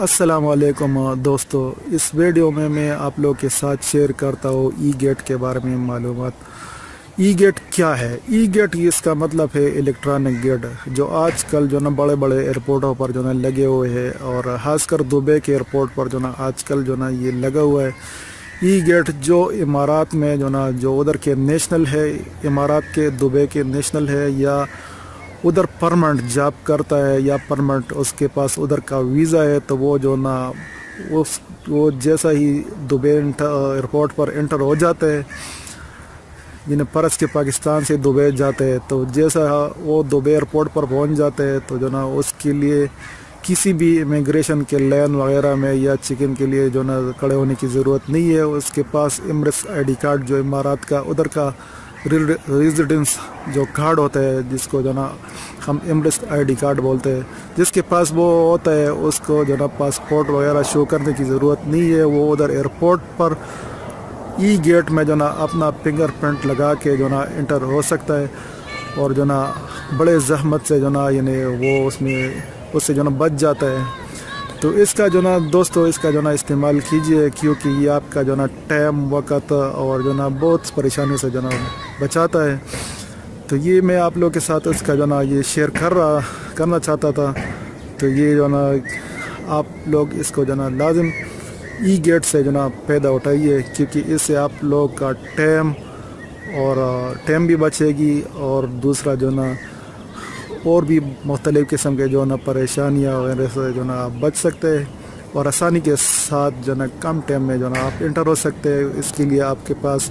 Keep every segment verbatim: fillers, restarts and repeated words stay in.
السلام علیکم دوستو، اس ویڈیو میں میں آپ لوگ کے ساتھ شیئر کرتا ہوں ای گیٹ کے بارے میں معلومات۔ ای گیٹ کیا ہے؟ ای گیٹ اس کا مطلب ہے الیکٹرانک گیٹ، جو آج کل جو نا بڑے بڑے ایئرپورٹوں پر جو نا لگے ہوئے ہیں، اور خاص کر دبئی کے ایئرپورٹ پر جو نا آج کل جو نا یہ لگا ہوا ہے ای گیٹ، جو امارات میں جو نا جو ادھر کے نیشنل ہے، امارات کے دبئی کے نیشنل ہے، یا ادھر پرمنٹ جاب کرتا ہے، یا پرمنٹ اس کے پاس ادھر کا ویزا ہے، تو وہ جو نا اس وہ جیسا ہی دبئی ایئرپورٹ پر انٹر ہو جاتا ہے، جنہیں پرس کے پاکستان سے دبئی جاتے ہیں، تو جیسا وہ دبئی ایئرپورٹ پر پہنچ جاتے ہیں تو جو نا اس کے لیے کسی بھی امیگریشن کے لائن وغیرہ میں یا چیکن کے لیے جو نا کھڑے ہونے کی ضرورت نہیں ہے۔ اس کے پاس امریٹس آئی ڈی کارڈ، جو امارات کا ادھر کا ریزیڈنس جو کارڈ ہوتا ہے، جس کو جو نا ہم امریٹس آئی ڈی کارڈ بولتے ہیں، جس کے پاس وہ ہوتا ہے، اس کو جو نا پاسپورٹ وغیرہ شو کرنے کی ضرورت نہیں ہے۔ وہ ادھر ایئرپورٹ پر ای گیٹ میں جو نا اپنا فنگر پرنٹ لگا کے جو نا انٹر ہو سکتا ہے، اور جو نا بڑے زحمت سے جو نا یعنی وہ اس میں اس سے جو نا بچ جاتا ہے۔ تو اس کا جو نا دوستو اس کا جو نا استعمال کیجئے، کیونکہ یہ آپ کا جو نا ٹائم، وقت اور جو نا بہت پریشانی سے جو نا بچاتا ہے۔ تو یہ میں آپ لوگ کے ساتھ اس کا جو نا یہ شیئر کر رہا کرنا چاہتا تھا۔ تو یہ جو نا آپ لوگ اس کو جو نا لازم ای گیٹ سے جو نا پیدا اٹھائیے، کیونکہ اس سے آپ لوگ کا ٹائم اور ٹائم بھی بچے گی، اور دوسرا جو نا اور بھی مختلف قسم کے جو نا پریشانیاں وغیرہ سے جو نا آپ بچ سکتے ہیں، اور آسانی کے ساتھ جو نا کم ٹائم میں جو نا آپ انٹر ہو سکتے ہیں۔ اس کے لیے آپ کے پاس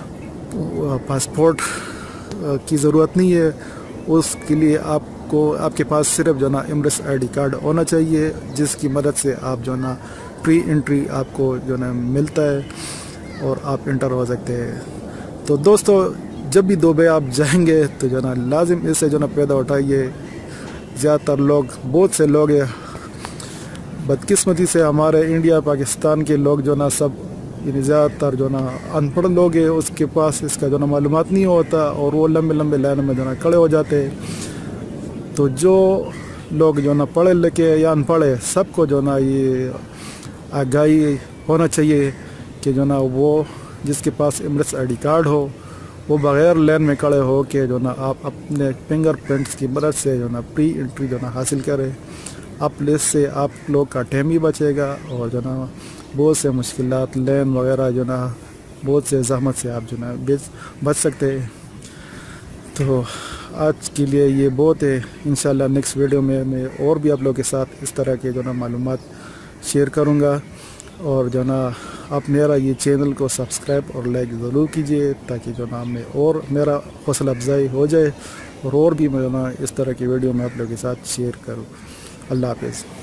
پاسپورٹ کی ضرورت نہیں ہے، اس کے لیے آپ کو آپ کے پاس صرف جو نا امریٹس آئی ڈی کارڈ ہونا چاہیے، جس کی مدد سے آپ جو نا پری انٹری آپ کو جو نا ملتا ہے اور آپ انٹر ہو سکتے ہیں۔ تو دوستو، جب بھی دبئی آپ جائیں گے تو جو نا لازم اس سے جو نا پیدا اٹھائیے۔ زیادہ تر لوگ بہت سے لوگ ہیں، بدقسمتی سے ہمارے انڈیا پاکستان کے لوگ جو نا سب یعنی زیادہ تر جو نا ان پڑھ لوگ ہیں، اس کے پاس اس کا جو نا معلومات نہیں ہوتا، اور وہ لمبے لمبے لائن میں جو نا کھڑے ہو جاتے ہیں۔ تو جو لوگ جو نا پڑھے لکھے یا ان پڑھے، سب کو جو نا یہ آگاہی ہونا چاہیے کہ جو نا وہ جس کے پاس امریٹس آئی ڈی کارڈ ہو، وہ بغیر لائن میں کھڑے ہو کے جو نا آپ اپنے فنگر پرنٹس کی مدد سے جو نا پری انٹری جو نا حاصل کریں۔ آپ اس سے آپ لوگ کا ٹائم بھی بچے گا، اور جو نا بہت سے مشکلات، لائن وغیرہ جو نا بہت سے زحمت سے آپ جو نا بچ سکتے ہیں۔ تو آج کے لیے یہ بہت ہے۔ انشاءاللہ نیکسٹ ویڈیو میں میں اور بھی آپ لوگ کے ساتھ اس طرح کے جو نا معلومات شیئر کروں گا، اور جو نا آپ میرا یہ چینل کو سبسکرائب اور لائک ضرور کیجئے، تاکہ جو نا میں اور میرا حوصلہ افزائی ہو جائے، اور اور بھی میں جو نا اس طرح کی ویڈیو میں آپ لوگ کے ساتھ شیئر کروں۔ اللہ حافظ۔